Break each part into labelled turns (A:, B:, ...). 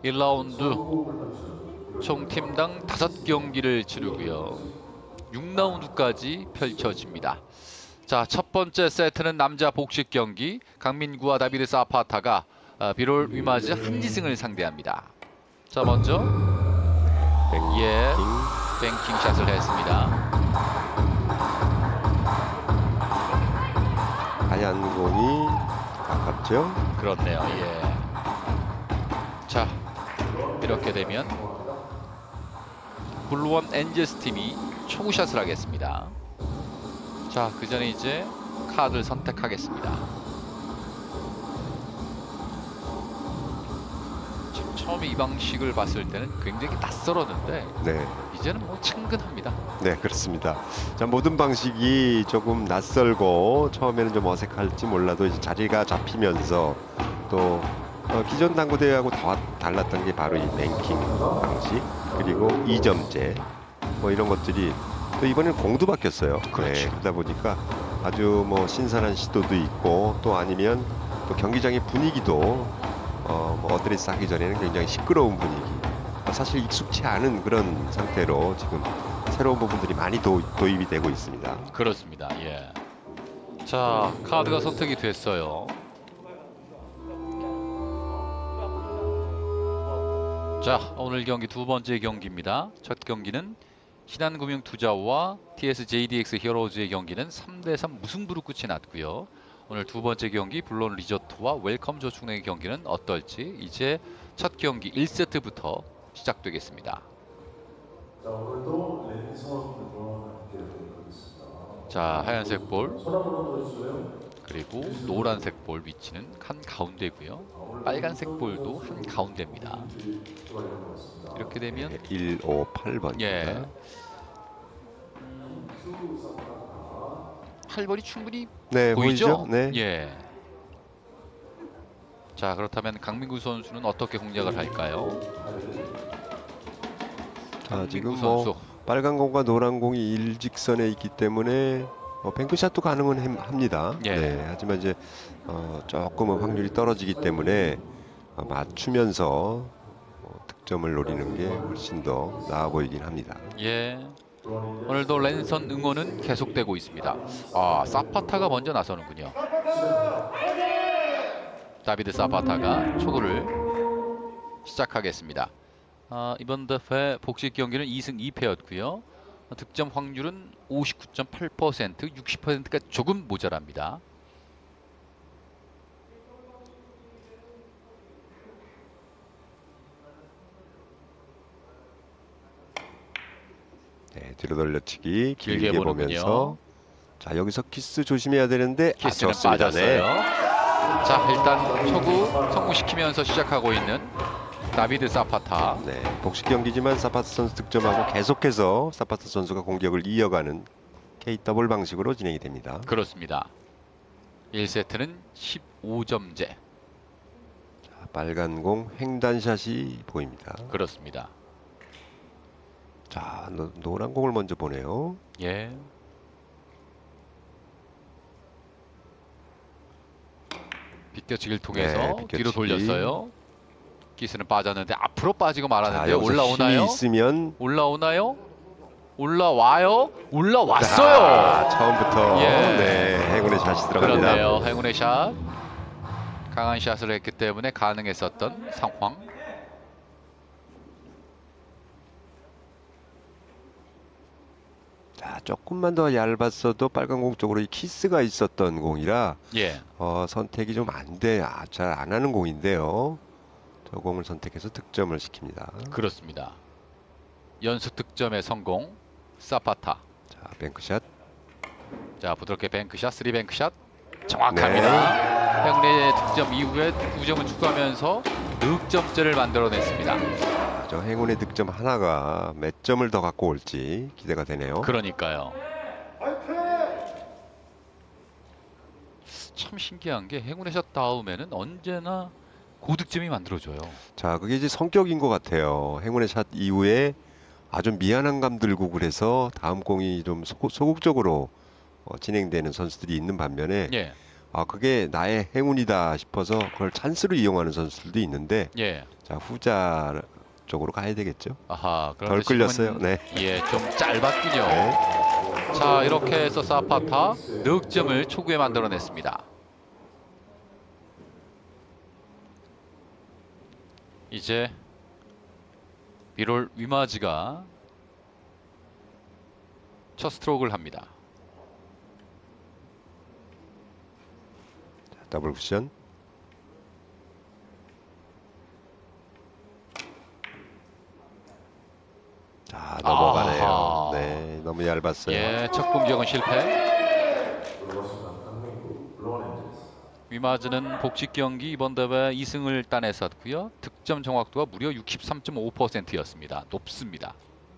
A: 1라운드 총 팀당 5경기를 치르고요. 6라운드까지 펼쳐집니다. 자, 첫 번째 세트는 남자 복식 경기. 강민구와 다비드 사파타가 비롤 위마즈 한지승을 상대합니다. 자, 먼저 뱅킹 샷을 했습니다.
B: 하얀 공이 아깝죠?
A: 그렇네요. 예. 자, 이렇게 되면 블루원 엔젤스 팀이 초구샷을 하겠습니다. 자, 그 전에 이제 카드를 선택하겠습니다. 참, 처음에 이 방식을 봤을 때는 굉장히 낯설었는데
B: 네.
A: 이제는 뭐 친근합니다.
B: 네, 그렇습니다. 자, 모든 방식이 조금 낯설고 처음에는 좀 어색할지 몰라도 이제 자리가 잡히면서 또 기존 당구 대회하고 더 달랐던 게 바로 이 뱅킹 방식, 그리고 2점제 뭐 이런 것들이 또 이번에는 공도 바뀌었어요.
A: 그렇죠.
B: 네, 그러다 보니까 아주 뭐 신선한 시도도 있고, 또 아니면 또 경기장의 분위기도 뭐 어드레스 하기 전에는 굉장히 시끄러운 분위기, 사실 익숙치 않은 그런 상태로 지금 새로운 부분들이 많이 도입이 되고 있습니다.
A: 그렇습니다. 예. 자, 카드가 선택이 됐어요. 자, 오늘 경기 두 번째 경기입니다. 첫 경기는 신한금융투자와 TSJDX 히어로즈의 경기는 3대3 무승부로 끝이 났고요. 오늘 두 번째 경기 블론 리조트와 웰컴 저축은행의 경기는 어떨지 이제 첫 경기 1세트부터 시작되겠습니다.
C: 자, 오늘도 랜선으로 함께 하겠습니다.
A: 자, 하얀색 볼
C: 손 한번 보여주세요.
A: 그리고 노란색 볼 위치는 한 가운데고요. 빨간색 볼도 한 가운데입니다. 이렇게 되면
B: 1, 5, 8번입니다.
A: 예. 8번이 충분히
B: 네,
A: 보이죠?
B: 보이죠? 네.
A: 예. 자, 그렇다면 강민구 선수는 어떻게 공략을 할까요?
B: 자, 지금
A: 선수.
B: 뭐 빨간 공과 노란 공이 일직선에 있기 때문에 뱅크샷도 가능은 합니다.
A: 예.
B: 네, 하지만 이제 조금은 확률이 떨어지기 때문에 맞추면서 득점을 노리는 게 훨씬 더 나아 보이긴 합니다.
A: 예. 오늘도 랜선 응원은 계속되고 있습니다. 아, 사파타가 먼저 나서는군요. 다비드 사파타가 초구를 시작하겠습니다. 이번 대회 복식 경기는 2승 2패였고요. 득점 확률은 59.8%, 60%가 조금 모자랍니다.
B: 네, 뒤로 돌려치기
A: 길게
B: 길게
A: 보는군요.
B: 보면서, 자, 여기서 키스 조심해야 되는데
A: 키스는
B: 좋습니다.
A: 빠졌어요. 자, 일단 초구 성공시키면서 시작하고 있는 다비드 사파타.
B: 네, 복식 경기지만 사파타 선수 득점하고 계속해서 사파타 선수가 공격을 이어가는 K-더블 방식으로 진행이 됩니다.
A: 그렇습니다. 1세트는 15점제.
B: 자, 빨간 공 횡단샷이 보입니다.
A: 그렇습니다.
B: 자, 노란 공을 먼저 보네요.
A: 예. 빗겨치기를 통해서
B: 네, 빗겨치기.
A: 뒤로 돌렸어요. 키스는 빠졌는데 앞으로 빠지고 말았는데
B: 자, 여기서
A: 올라오나요?
B: 힘이 있으면
A: 올라오나요? 올라와요? 올라왔어요.
B: 자, 처음부터
A: 예.
B: 네, 행운의 샷이 들어갑니다.
A: 그렇네요. 행운의 샷. 강한 샷을 했기 때문에 가능했었던 상황.
B: 자, 조금만 더 얇았어도 빨간 공 쪽으로 이 키스가 있었던 공이라
A: 예.
B: 선택이 좀 잘 안 하는 공인데요. 저 공을 선택해서 득점을 시킵니다.
A: 그렇습니다. 연속 득점의 성공. 사파타.
B: 자, 뱅크샷.
A: 자, 부드럽게 뱅크샷, 3뱅크샷. 정확합니다. 행운의 득점 이후에 9점을 추가하면서 득점째를 만들어냈습니다.
B: 자, 저 행운의 득점 하나가 몇 점을 더 갖고 올지 기대가 되네요.
A: 그러니까요. 참 신기한 게 행운의 샷 다음에는 언제나 고득점이 만들어져요.
B: 자, 그게 이제 성격인 것 같아요. 행운의 샷 이후에 아주 미안한 감 들고 그래서 다음 공이 좀 소극적으로 진행되는 선수들이 있는 반면에
A: 예.
B: 아, 그게 나의 행운이다 싶어서 그걸 찬스로 이용하는 선수들도 있는데
A: 예.
B: 자, 후자 쪽으로 가야 되겠죠.
A: 아하.
B: 덜
A: 그런데
B: 끌렸어요.
A: 지금은
B: 네.
A: 예, 좀 짧았군요.
B: 네.
A: 자, 이렇게 해서 사파타 넉점을 초구에 만들어냈습니다. 이제 비롤 위마즈가 첫 스트로크를 합니다.
B: 자, 더블 쿠션. 자, 넘어가네요.
A: 아하.
B: 네, 너무 얇았어요.
A: 예, 첫 공격은 실패.
C: 들어가시면 강민구 블루원엔젤스.
A: 위마즈는 복식 경기 이번 대회 2승을 따냈었고요. 득점 정확도가 무려 63.5%였습니다. 높습니다.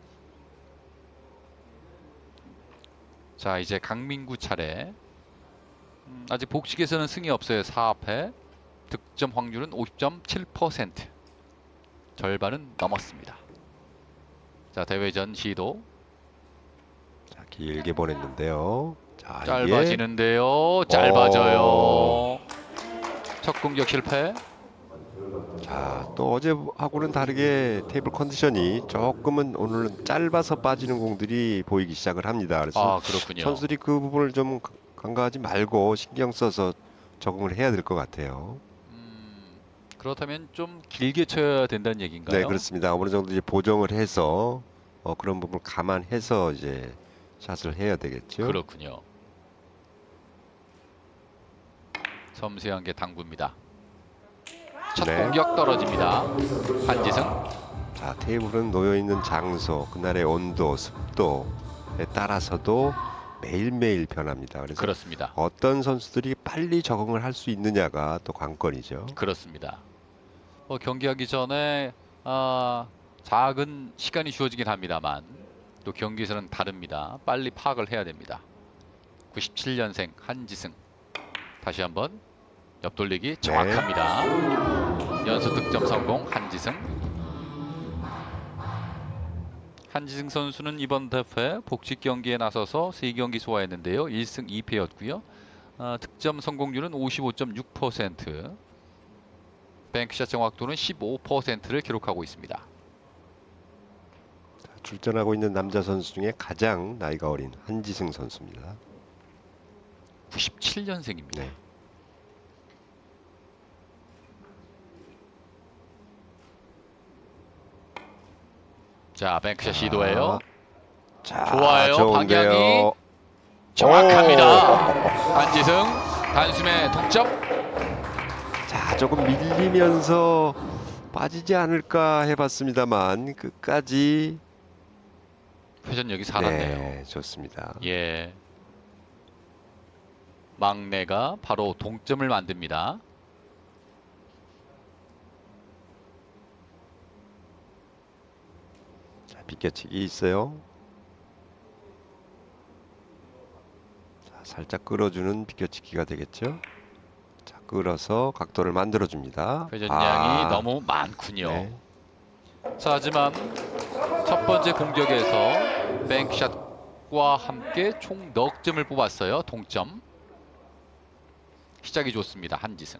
A: 자, 이제 강민구 차례. 아직 복식에서는 승이 없어요. 4패. 득점 확률은 50.7%. 절반은 넘었습니다. 자, 대회전 시도.
B: 자, 길게 보냈는데요. 자, 이게
A: 짧아지는데요. 짧아져요. 첫 공격 실패.
B: 자, 또 어제하고는 다르게 테이블 컨디션이 조금은 오늘은 짧아서 빠지는 공들이 보이기 시작을 합니다. 그래서
A: 아, 그렇군요.
B: 선수들이 그 부분을 좀 간과하지 말고 신경 써서 적응을 해야 될 것 같아요.
A: 그렇다면 좀 길게 쳐야 된다는 얘기인가요?
B: 네, 그렇습니다. 어느 정도 이제 보정을 해서 그런 부분을 감안해서 이제 샷을 해야 되겠죠.
A: 그렇군요. 섬세한 게 당구입니다. 첫
B: 네.
A: 공격 떨어집니다. 한지승.
B: 자, 테이블은 놓여 있는 장소, 그날의 온도, 습도에 따라서도 매일매일 변합니다. 그래서
A: 그렇습니다.
B: 어떤 선수들이 빨리 적응을 할 수 있느냐가 또 관건이죠.
A: 그렇습니다. 경기하기 전에 작은 시간이 주어지긴 합니다만 또 경기에서는 다릅니다. 빨리 파악을 해야 됩니다. 97년생 한지승. 다시 한번 옆돌리기 정확합니다. 연속 득점 성공 한지승. 한지승 선수는 이번 대회 복식 경기에 나서서 3경기 소화했는데요. 1승 2패였고요. 득점 성공률은 55.6%, 뱅크샷 정확도는 15%를 기록하고 있습니다.
B: 출전하고 있는 남자 선수 중에 가장 나이가 어린 한지승 선수입니다.
A: 97년생입니다.
B: 네.
A: 자, 뱅크샷 시도해요.
B: 자,
A: 좋아요.
B: 좋은데요.
A: 방향이 정확합니다. 한지승 단숨에 동점.
B: 자, 조금 밀리면서 빠지지 않을까 해봤습니다만 끝까지
A: 회전력이 살았네요.
B: 네, 좋습니다.
A: 예. 막내가 바로 동점을 만듭니다.
B: 자, 비껴치기 있어요. 자, 살짝 끌어주는 비껴치기가 되겠죠. 자, 끌어서 각도를 만들어줍니다.
A: 회전량이 너무 많군요.
B: 네.
A: 자, 하지만 첫 번째 공격에서 뱅크샷과 함께 총 넉 점을 뽑았어요. 동점. 시작이 좋습니다. 한지승.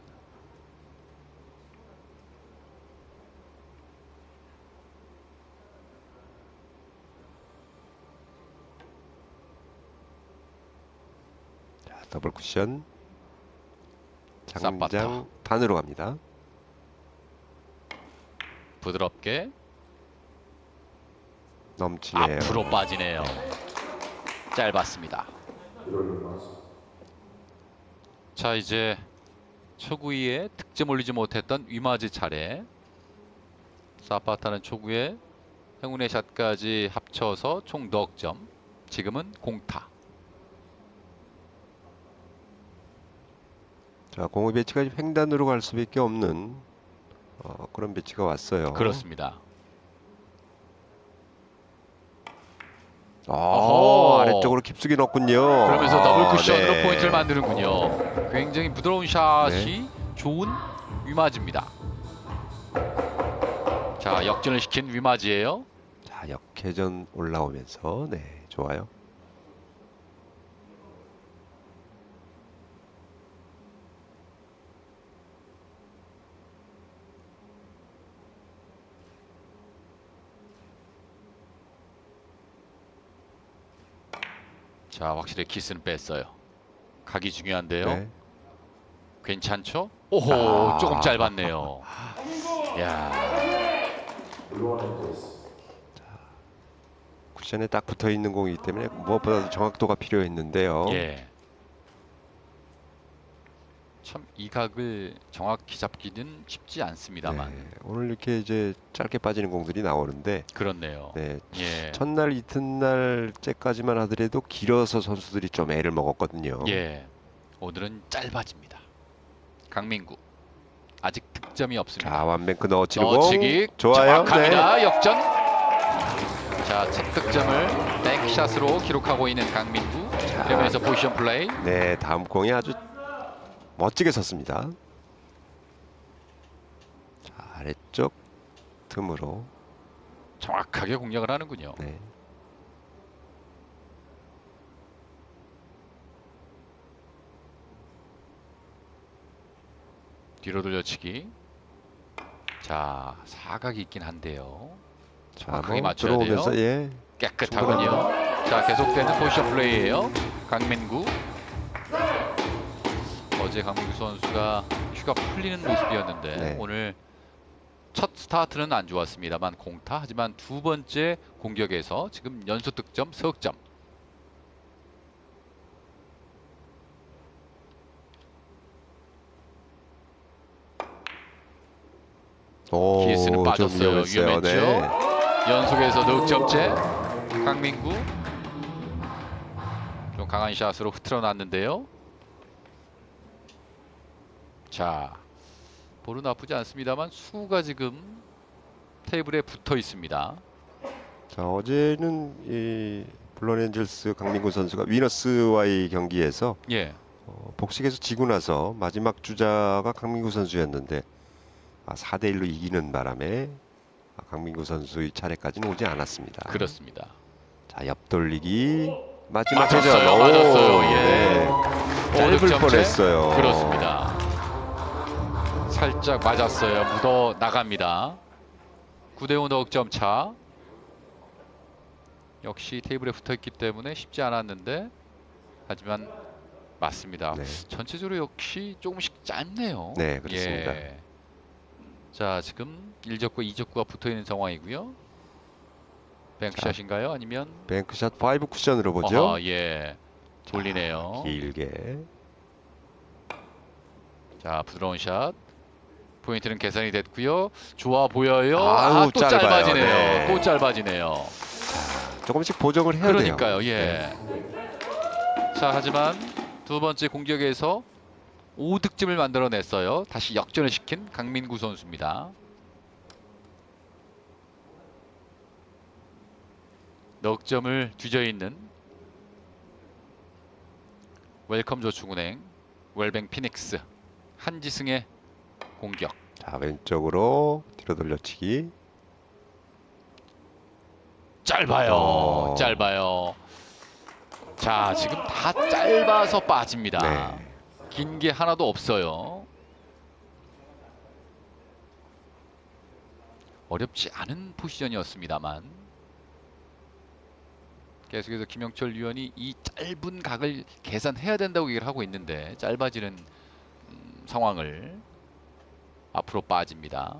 B: 자, 더블 쿠션.
A: 쌈바타.
B: 장장 반으로 갑니다.
A: 부드럽게
B: 넘치네요.
A: 앞으로 빠지네요. 짧았습니다. 자, 이제 초구위에 득점 올리지 못했던 위마즈 차례. 사파타는 초구에 행운의 샷까지 합쳐서 총 넉 점. 지금은 공타.
B: 자, 공의 배치가 횡단으로 갈 수밖에 없는 그런 배치가 왔어요.
A: 그렇습니다.
B: 어, 아래쪽으로 깊숙이 넣었군요.
A: 그러면서 더블 쿠션으로
B: 네.
A: 포인트를 만드는군요. 굉장히 부드러운 샷이 좋은 위마즈입니다. 자, 역전을 시킨 위마즈예요.
B: 자, 역회전 올라오면서 네, 좋아요.
A: 자, 확실히 키스는 뺐어요. 각이 중요한데요.
B: 네.
A: 괜찮죠? 오호,
B: 아.
A: 조금 짧았네요. 야,
C: Blue Angels.
B: 쿠션에 딱 붙어 있는 공이기 때문에 무엇보다도 정확도가 필요했는데요.
A: 예. 참 이 각을 정확히 잡기는 쉽지 않습니다만
B: 네, 오늘 이렇게 이제 짧게 빠지는 공들이 나오는데,
A: 그렇네요.
B: 네,
A: 예.
B: 첫날 이튿날째까지만 하더라도 길어서 선수들이 좀 애를 먹었거든요.
A: 예. 오늘은 짧아집니다. 강민구 아직 득점이 없습니다.
B: 자, 완뱅크 넣어치는
A: 넣어치기
B: 공 좋아요.
A: 정확합니다. 역전. 자, 첫 득점을 백샷으로 기록하고 있는 강민구. 그러면서 포지션 플레이.
B: 네, 다음 공이 아주 멋지게 섰습니다. 자, 아래쪽 틈으로.
A: 정확하게 공략을 하는군요.
B: 네.
A: 뒤로 돌려치기. 자, 사각이 있긴 한데요.
B: 자,
A: 정확하게
B: 뭐
A: 맞춰야 돼요.
B: 들어오면서 예.
A: 깨끗하군요. 자, 계속되는 포지션 플레이예요. 강민구. 어제 강민구 선수가 휴가 풀리는 모습이었는데
B: 네.
A: 오늘 첫 스타트는 안 좋았습니다만 공타. 하지만 두 번째 공격에서 지금 연속 득점, 석점.
B: 오,
A: 기스는
B: 좀
A: 빠졌어요.
B: 위험했어요.
A: 위험했죠.
B: 네.
A: 연속에서 득점째 강민구. 좀 강한 샷으로 흐트러 놨는데요. 자, 볼은 나쁘지 않습니다만 수가 지금 테이블에 붙어 있습니다.
B: 자, 어제는 이 블론 엔젤스 강민구 선수가 위너스와의 경기에서
A: 예.
B: 복식에서 지고 나서 마지막 주자가 강민구 선수였는데 4대1로 이기는 바람에 강민구 선수의 차례까지는 오지 않았습니다.
A: 그렇습니다.
B: 자, 옆돌리기 마지막
A: 맞았어요.
B: 회전. 오,
A: 맞았어요. 예.
B: 네. 짧을
A: 득점째?
B: 뻔했어요.
A: 그렇습니다. 살짝 맞았어요. 묻어 나갑니다. 9대5 득점 차. 역시 테이블에 붙어 있기 때문에 쉽지 않았는데 하지만 맞습니다.
B: 네.
A: 전체적으로 역시 조금씩 짧네요.
B: 네, 그렇습니다.
A: 예. 자, 지금 1적구 2적구가 붙어 있는 상황이고요. 뱅크샷인가요? 아니면
B: 뱅크샷 5 쿠션으로 보죠.
A: 어허, 예. 돌리네요.
B: 길게.
A: 자, 부드러운 샷. 포인트는 계산이 됐고요. 좋아 보여요.
B: 아우,
A: 또
B: 짧아요.
A: 짧아지네요.
B: 네.
A: 또 짧아지네요.
B: 조금씩 보정을 해야
A: 그러니까요.
B: 돼요.
A: 예. 자, 하지만 두 번째 공격에서 5득점을 만들어냈어요. 다시 역전을 시킨 강민구 선수입니다. 넉점을 뒤져있는 웰컴 저축은행 웰뱅 피닉스 한지승의 공격.
B: 자, 왼쪽으로 뒤로 돌려치기.
A: 짧아요. 짧아요. 자, 지금 다 짧아서 빠집니다.
B: 네.
A: 긴 게 하나도 없어요. 어렵지 않은 포지션이었습니다만 계속해서 김영철 위원이 이 짧은 각을 계산해야 된다고 얘기를 하고 있는데 짧아지는 상황을 앞으로 빠집니다.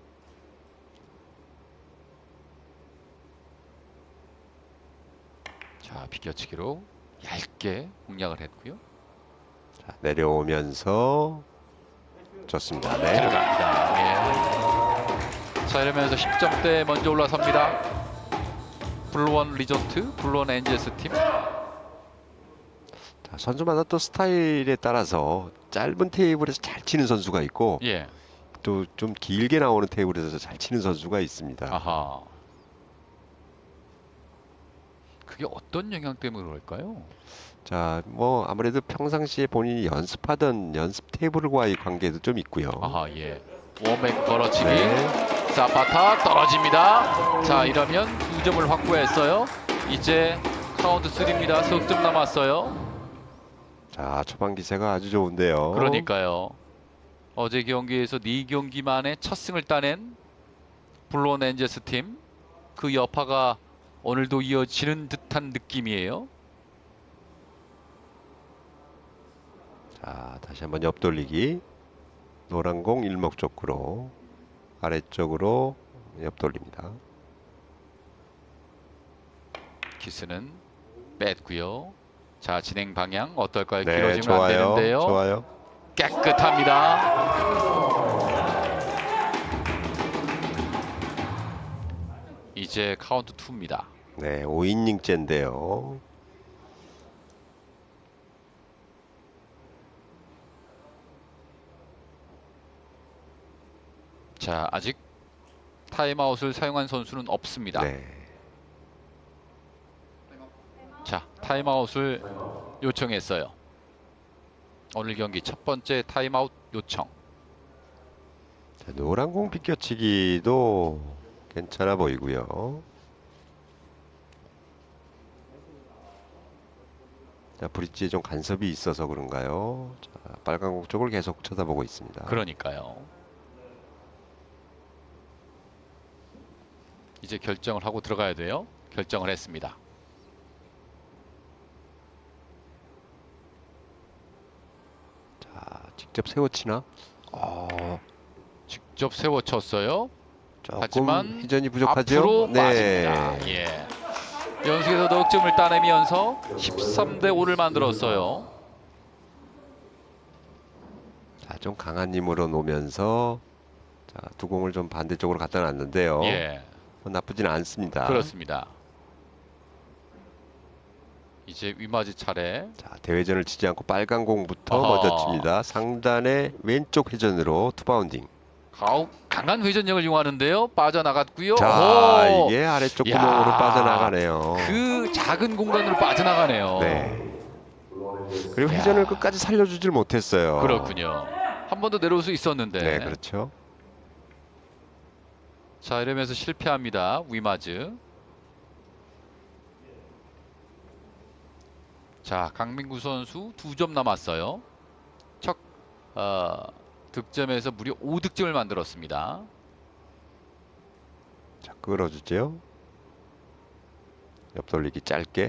A: 자, 비껴치기로 얇게 공략을 했고요.
B: 자, 내려오면서 좋습니다. 네.
A: 들어갑니다. 예. 자, 이러면서 10점대 먼저 올라섭니다. 블루원 리조트, 블루원 엔젤스 팀.
B: 자, 선수마다 또 스타일에 따라서 짧은 테이블에서 잘 치는 선수가 있고
A: 예.
B: 또 좀 길게 나오는 테이블에서 잘 치는 선수가 있습니다.
A: 아하. 그게 어떤 영향 때문에 그럴까요?
B: 자, 뭐 아무래도 평상시에 본인이 연습하던 연습 테이블과의 관계도 좀 있고요.
A: 아하, 예. 원백 걸어치기.
B: 네.
A: 사파타 떨어집니다. 자, 이러면 2점을 확보했어요. 이제 카운트 3입니다. 석점 남았어요.
B: 자, 초반 기세가 아주 좋은데요.
A: 그러니까요. 어제 경기에서 4경기 만에 첫 승을 따낸 블루온 엔젤스 팀. 그 여파가 오늘도 이어지는 듯한 느낌이에요.
B: 자, 다시 한번 옆 돌리기. 노란 공 일목적구로 아래쪽으로 옆 돌립니다.
A: 키스는 뺐고요. 자, 진행 방향 어떨까요?
B: 네,
A: 길어지면 안 되는데요.
B: 좋아요.
A: 깨끗합니다. 이제 카운트 2입니다.
B: 네, 5이닝째인데요.
A: 자, 아직 타임아웃을 사용한 선수는 없습니다.
B: 네.
A: 자, 타임아웃을 요청했어요. 오늘 경기 첫 번째 타임아웃 요청.
B: 자, 노란 공 비껴치기도 괜찮아 보이고요. 자, 브릿지에 좀 간섭이 있어서 그런가요? 자, 빨간 공 쪽을 계속 쳐다보고 있습니다.
A: 그러니까요. 이제 결정을 하고 들어가야 돼요. 결정을 했습니다.
B: 자, 직접 세워치나?
A: 직접 세워 쳤어요.
B: 조금
A: 하지만
B: 회전이 부족하죠?
A: 앞으로
B: 네.
A: 빠집니다. 예. 연속해서 득점을 따내면서 13대 5를 만들었어요.
B: 자, 좀 강한 힘으로 놓으면서 자, 두 공을 좀 반대쪽으로 갖다 놨는데요.
A: 예,
B: 나쁘지는 않습니다.
A: 그렇습니다. 이제 위마즈 차례.
B: 자, 대회전을 치지 않고 빨간 공부터
A: 어허.
B: 먼저 칩니다. 상단의 왼쪽 회전으로 투바운딩.
A: 강한 회전력을 이용하는데요. 빠져나갔고요.
B: 자,
A: 오!
B: 이게 아래쪽
A: 야.
B: 구멍으로 빠져나가네요.
A: 그 작은 공간으로 빠져나가네요.
B: 네. 그리고 회전을 끝까지 살려주질 못했어요.
A: 그렇군요. 한 번 더 내려올 수 있었는데.
B: 네, 그렇죠.
A: 자, 이러면서 실패합니다. 위마즈. 자, 강민구 선수 2점 남았어요. 첫 득점에서 무려 5득점을 만들었습니다.
B: 자, 끌어주죠. 옆 돌리기 짧게.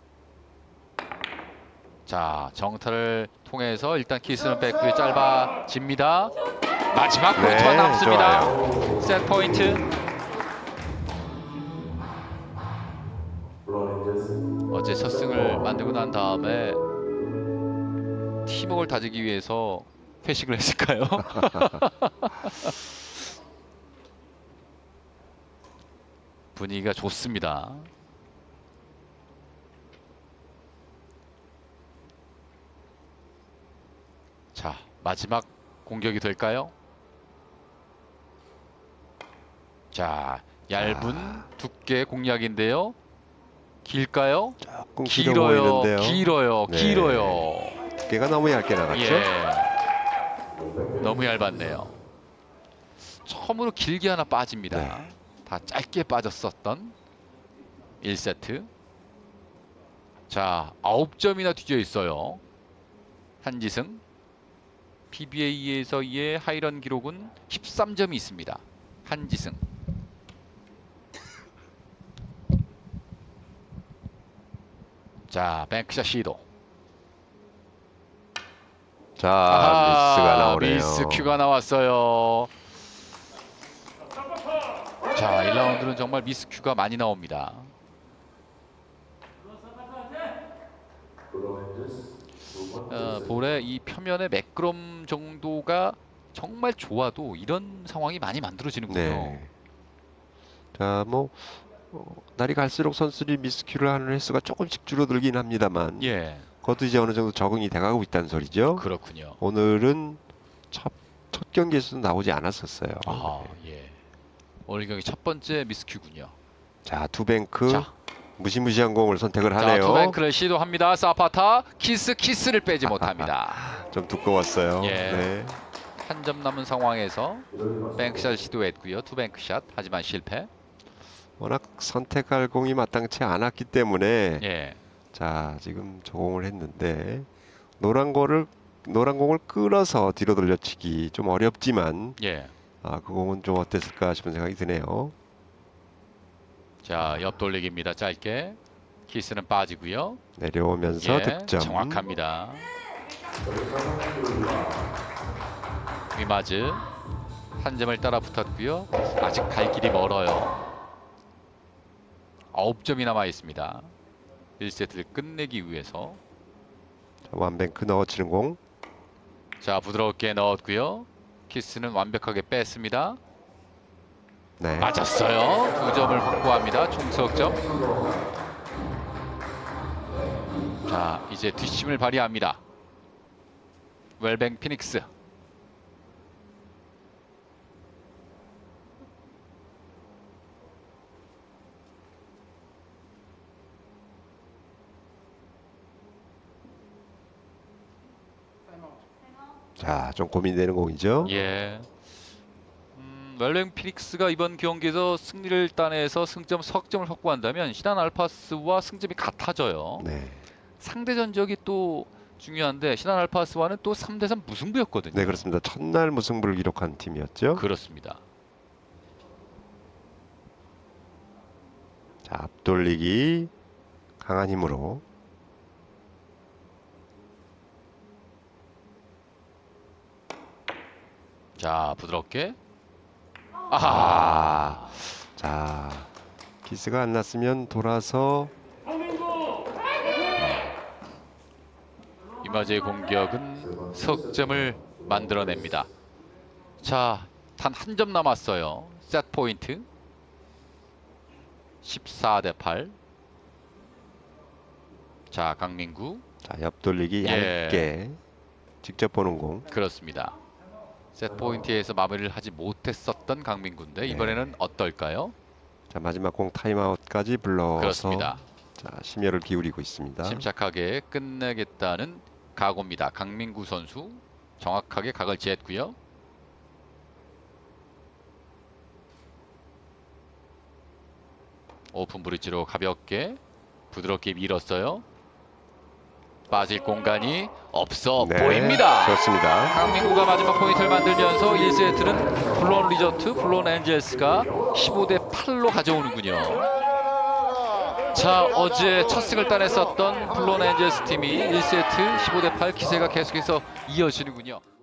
A: 자, 정타를 통해서 일단 키스는 뺐고요. 짧아집니다. 마지막 포인트가 남습니다.
B: 좋아요.
A: 셋 포인트. 어제 첫 승을 만들고 난 다음에 팀워크를 다지기 위해서 회식을 했을까요? 분위기가 좋습니다. 자, 마지막 공격이 될까요? 자, 얇은 두께 공략인데요. 길까요?
B: 조금 길어
A: 길어요.
B: 보이는데요.
A: 길어요.
B: 네.
A: 길어요.
B: 두께가 너무 얇게 나갔죠.
A: 예. 너무 얇았네요. 처음으로 길게 하나 빠집니다.
B: 네.
A: 다 짧게 빠졌었던 1세트. 자, 9점이나 뒤져 있어요. 한지승. PBA에서의 하이런 기록은 13점이 있습니다. 한지승. 자, 뱅크샷 시도.
B: 자, 미스가 나오네요.
A: 미스 큐가 나왔어요. 자, 1라운드는 정말 미스 큐가 많이 나옵니다. 볼의 이 표면의 매끄럼 정도가 정말 좋아도 이런 상황이 많이 만들어지는군요.
B: 네. 자, 뭐 날이 갈수록 선수들이 미스큐를 하는 횟수가 조금씩 줄어들긴 합니다만
A: 예,
B: 그것도 이제 어느 정도 적응이 돼가고 있다는 소리죠.
A: 그렇군요.
B: 오늘은 첫 경기에서도 나오지 않았었어요.
A: 아, 예. 오늘 경기 첫 번째 미스 큐군요.
B: 자, 투뱅크
A: 자.
B: 무시무시한 공을 선택을
A: 자,
B: 하네요.
A: 투뱅크를 시도합니다. 사파타 키스를 빼지 못합니다.
B: 좀 두꺼웠어요.
A: 예.
B: 네.
A: 한 점 남은 상황에서 뱅크샷 시도했고요. 투뱅크샷 하지만 실패.
B: 워낙 선택할 공이 마땅치 않았기 때문에
A: 예.
B: 자, 지금 저공을 했는데 노란 공을 끌어서 뒤로 돌려치기 좀 어렵지만
A: 예.
B: 그 공은 좀 어땠을까 싶은 생각이 드네요.
A: 자, 옆 돌리기입니다. 짧게. 키스는 빠지고요.
B: 내려오면서
A: 예,
B: 득점.
A: 정확합니다. 위마즈 한 점을 따라 붙었고요. 아직 갈 길이 멀어요. 9점이 남아 있습니다. 1세트를 끝내기 위해서.
B: 자, 완뱅크 넣어치는 공.
A: 자, 부드럽게 넣었고요. 키스는 완벽하게 뺐습니다.
B: 네.
A: 맞았어요. 2점을 확보합니다. 총 석점. 자, 이제 뒷심을 발휘합니다. 웰뱅 피닉스.
B: 자, 좀 고민되는 공이죠.
A: 예. 웰뱅 피닉스가 이번 경기에서 승리를 따내서 승점 석점을 확보한다면 신한 알파스와 승점이 같아져요.
B: 네.
A: 상대 전적이 또 중요한데 신한 알파스와는 또 3대3 무승부였거든요.
B: 네, 그렇습니다. 첫날 무승부를 기록한 팀이었죠.
A: 그렇습니다.
B: 자, 앞돌리기 강한 힘으로.
A: 자, 부드럽게.
B: 아, 자, 키스가 안 났으면 돌아서.
A: 이마제의 공격은 석점을 만들어냅니다. 자, 단 한 점 남았어요. 셋 포인트. 14대8. 자, 강민구.
B: 자, 옆돌리기
A: 예.
B: 얇게 직접 보는 공.
A: 그렇습니다. 셋 포인트에서 마무리를 하지 못했었던 강민구인데 이번에는 어떨까요?
B: 자, 마지막 공 타임아웃까지 불러서.
A: 그렇습니다.
B: 자, 심혈을 기울이고 있습니다.
A: 침착하게 끝내겠다는 각오입니다. 강민구 선수 정확하게 각을 쟀고요. 오픈 브릿지로 가볍게 부드럽게 밀었어요. 빠질 공간이 없어
B: 네,
A: 보입니다.
B: 좋습니다.
A: 강민구가 마지막 포인트를 만들면서 1세트는 블론 리조트, 블론 엔젤스가 15대8로 가져오는군요. 자, 어제 첫 승을 따냈었던 블론 엔젤스 팀이 1세트 15대8 기세가 계속해서 이어지는군요.